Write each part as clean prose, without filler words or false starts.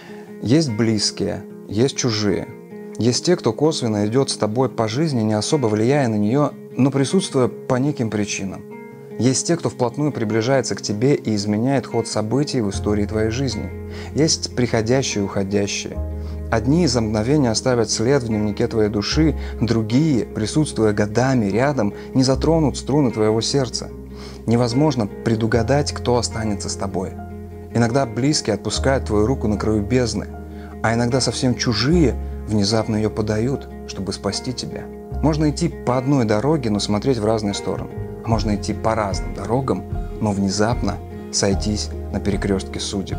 Есть близкие, есть чужие. Есть те, кто косвенно идет с тобой по жизни, не особо влияя на нее, но присутствуя по неким причинам. Есть те, кто вплотную приближается к тебе и изменяет ход событий в истории твоей жизни. Есть приходящие и уходящие. Одни за мгновение оставят след в дневнике твоей души, другие, присутствуя годами рядом, не затронут струны твоего сердца. Невозможно предугадать, кто останется с тобой. Иногда близкие отпускают твою руку на краю бездны, а иногда совсем чужие внезапно ее подают, чтобы спасти тебя. Можно идти по одной дороге, но смотреть в разные стороны. А можно идти по разным дорогам, но внезапно сойтись на перекрестке судеб.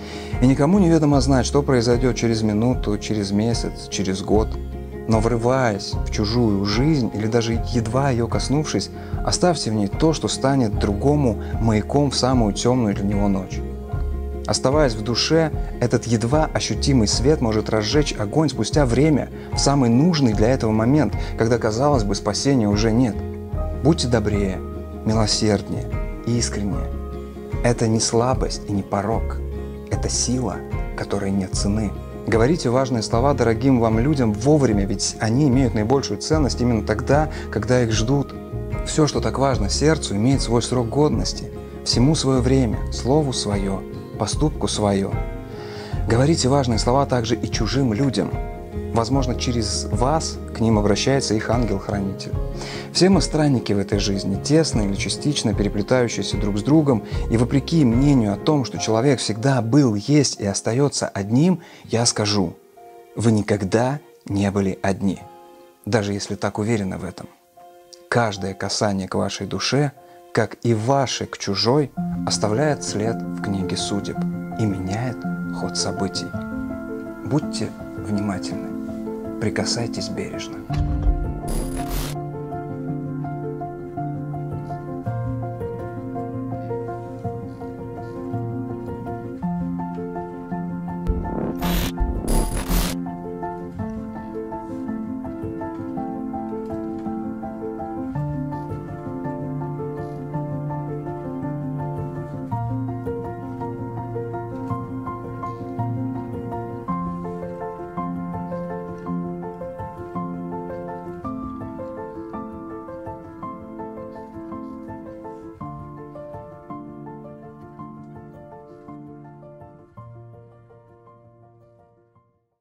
И никому неведомо знать, что произойдет через минуту, через месяц, через год. Но врываясь в чужую жизнь или даже едва ее коснувшись, оставьте в ней то, что станет другому маяком в самую темную для него ночь. Оставаясь в душе, этот едва ощутимый свет может разжечь огонь спустя время, в самый нужный для этого момент, когда, казалось бы, спасения уже нет. Будьте добрее, милосерднее, искреннее. Это не слабость и не порок. Это сила, которой нет цены. Говорите важные слова дорогим вам людям вовремя, ведь они имеют наибольшую ценность именно тогда, когда их ждут. Все, что так важно сердцу, имеет свой срок годности. Всему свое время, слову свое, поступку свое. Говорите важные слова также и чужим людям. Возможно, через вас к ним обращается их ангел-хранитель. Все мы странники в этой жизни, тесно или частично переплетающиеся друг с другом, и вопреки мнению о том, что человек всегда был, есть и остается одним, я скажу: вы никогда не были одни, даже если так уверены в этом. Каждое касание к вашей душе, как и ваше к чужой, оставляет след в книге судеб и меняет ход событий. Будьте внимательны, прикасайтесь бережно.